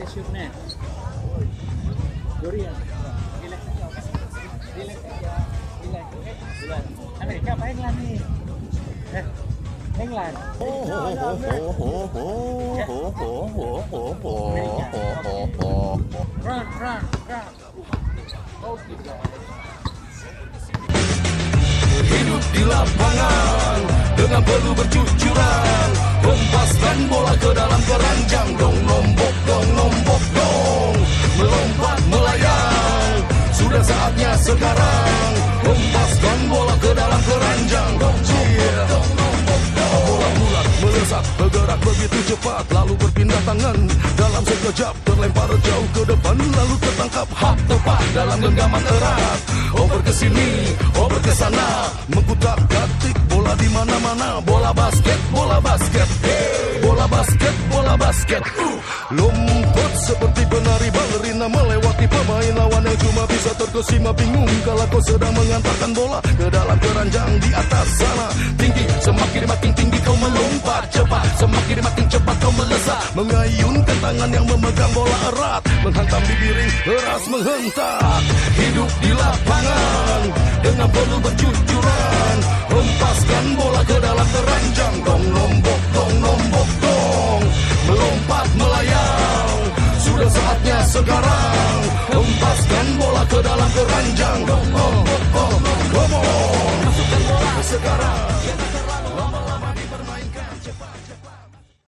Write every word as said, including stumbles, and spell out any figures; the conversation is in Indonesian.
Let's shoot net. Durian. Relax aja, oke? Relax aja. Relax, oke? Relax. Amerika apa England nih? Eh, England. Ho ho ho ho ho ho ho ho ho ho ho ho. Run, run, run. Oh, gitu. Hidup di lapangan dengan penuh bercucuran, hempaskan bola ke dalam keranjang, dong nombok dong nombok dong, melompat melayang, sudah saatnya sekarang, hempaskan bola ke dalam keranjang, dong nombok dong nombok dong, bola bulat melesat bergerak begitu cepat, lalu berpindah tangan dalam sekejap, terlempar jauh ke depan, lalu tertangkap hak tepat dalam genggaman erat. Over ke sini, over ke sana, mengkutak-katik bola di mana-mana, bola basket, bola basket, hey, bola basket, bola basket. Uh, lompat seperti penari balerina melewati pemain lawan yang cuma bisa terkesima bingung kalau kau sedang mengantarkan bola ke dalam keranjang di atas sana. Tinggi, semakin makin tinggi kau melompat cepat, semakin makin cepat kau melesat, mengayunkan tangan yang memegang bola erat, menghantam bibir ring, deras menghentak. Hidup di lapangan dengan penuh bercucuran, hempaskan bola ke dalam keranjang, dong nombok dong nombok dong, melompat melayang, sudah saatnya sekarang, hempaskan bola ke dalam keranjang, dong.